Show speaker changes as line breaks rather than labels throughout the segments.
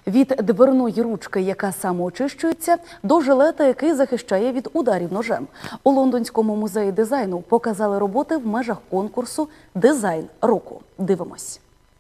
Від дверної ручки, яка самоочищується, до жилета, який захищає від ударів ножем. У Лондонському музеї дизайну показали роботи в межах конкурсу «Дизайн року». Дивимось.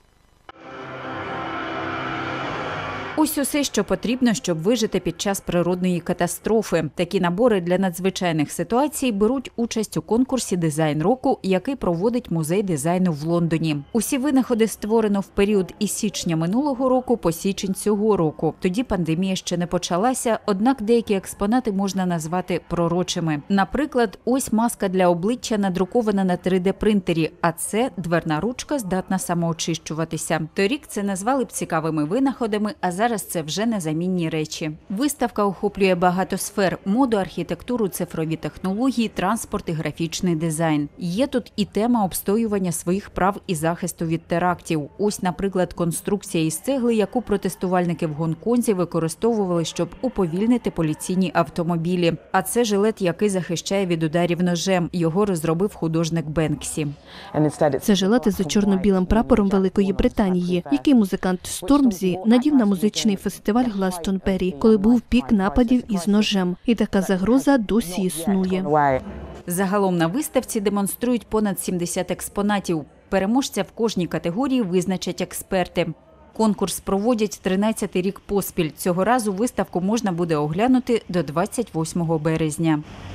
Ось усе, що потрібно, щоб вижити під час природної катастрофи. Такі набори для надзвичайних ситуацій беруть участь у конкурсі «Дизайн року», який проводить музей дизайну в Лондоні. Усі винаходи створено в період із січня минулого року по січень цього року. Тоді пандемія ще не почалася, однак деякі експонати можна назвати пророчими. Наприклад, ось маска для обличчя надрукована на 3D-принтері, а це дверна ручка, здатна самоочищуватися. Торік це назвали б цікавими винаходами, а зараз це вже незамінні речі. Виставка охоплює багато сфер – моду, архітектуру, цифрові технології, транспорт і графічний дизайн. Є тут і тема обстоювання своїх прав і захисту від терактів. Ось, наприклад, конструкція із цегли, яку протестувальники в Гонконзі використовували, щоб уповільнити поліційні автомобілі. А це жилет, який захищає від ударів ножем. Його розробив художник Бенксі.
Це жилет із чорно-білим прапором Великої Британії, який музикант Стормзі надів на музичний фестиваль Гластонбері, коли був пік нападів із ножем. І така загроза досі існує.
Загалом на виставці демонструють понад 70 експонатів. Переможця в кожній категорії визначать експерти. Конкурс проводять 13-й рік поспіль. Цього разу виставку можна буде оглянути до 28 березня.